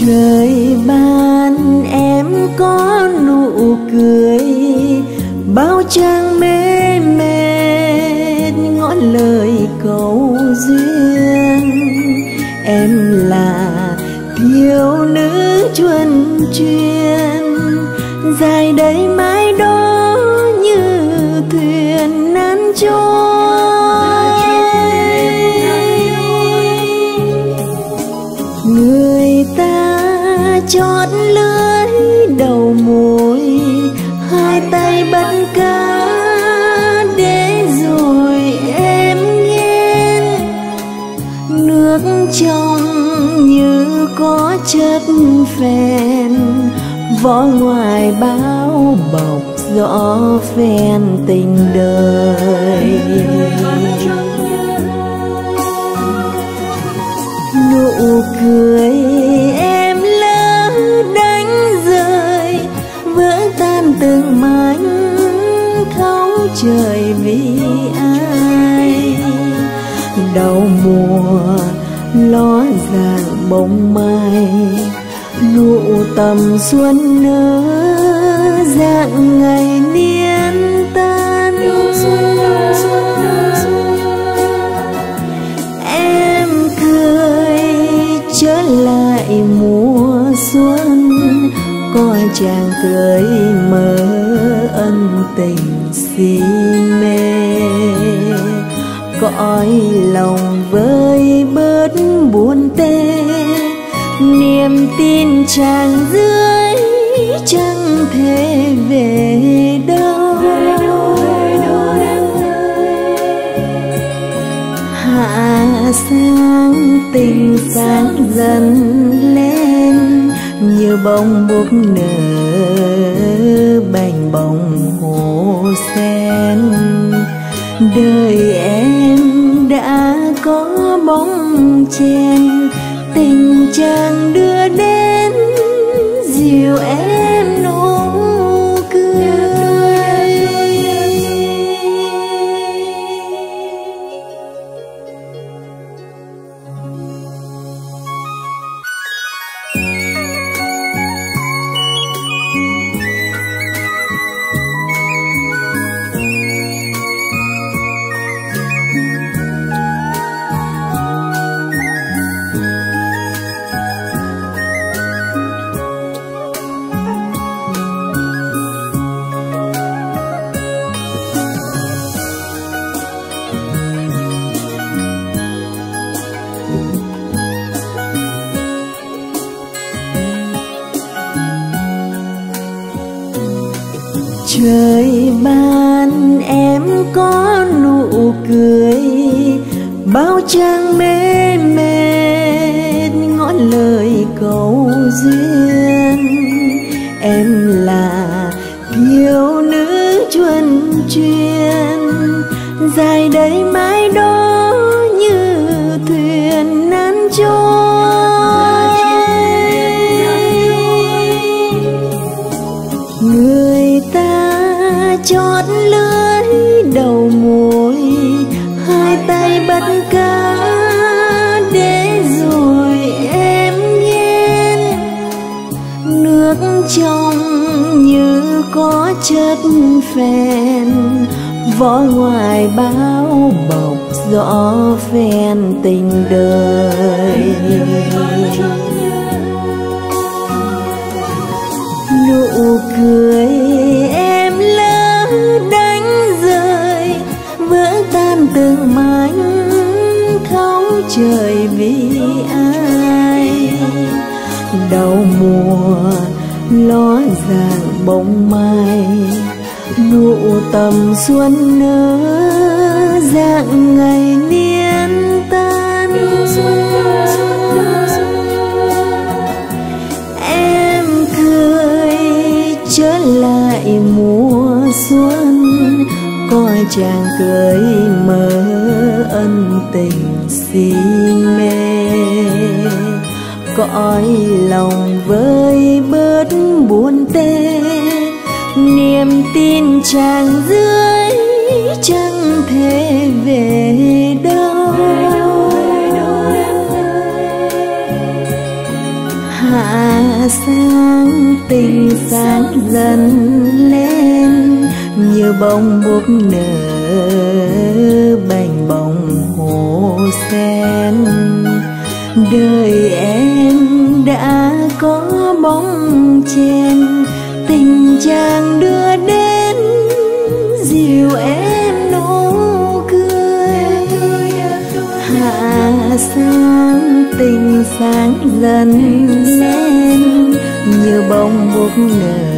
Trời ban em có nụ cười, bao trang mê mệt ngõ lời cầu duyên. Em là thiếu nữ chuân chuyên, dài đầy mái đó như thuyền nan trôi. Người ta chót lưới đầu môi, hai tay bắt cá để rồi em nghiêng. Nước trong như có chất phèn, vỏ ngoài bao bọc rõ phen tình đời. Nụ cười em lỡ đánh rơi, vỡ tan từng mảnh thấu trời vì ai. Đầu mùa ló dạng bông mai, nụ tầm xuân nở dạng ngày niên tan. Em cười trở lại mùa xuân, coi chàng cười mơ ân tình si mê. Cõi lòng vơi bớt buồn tê, niềm tin chàng dưới chẳng thể về đâu. Hạ sáng tình sáng dần lên, như bông búp nở bành bồng hồ sen. Đời em đã có bóng chen, tình chàng đưa đến dìu em nụ cười. Trời ban em có nụ cười, bao trang mê mệt ngõ lời cầu duyên. Em là thiếu nữ chuân chuyên, dài đầy mái đó như thuyền nan trôi. Người ta chót lưới đầu môi, hai tay bắt cá để rồi em nghiêng. Nước trong như có chất phèn, vỏ ngoài bao bọc rõ phen tình đời. Nụ cười em lỡ đánh rơi, vỡ tan từng mảnh thấu trời vì ai. Đầu mùa ló dạng bông mai, nụ tầm xuân nở dạng ngày niên tan. Em cười trở lại mùa xuân, coi chàng cười mơ ân tình si mê. Cõi lòng vơi bớt buồn tê, niềm tin chàng dưới chẳng thể về đâu. Hạ sáng tình sáng dần lên như bông búp nở bành bồng hồ sen. Đời em đã có bóng chen, tình chàng đưa đến dìu em nụ cười. Hạ sáng tình sáng dần lên như bông búp nở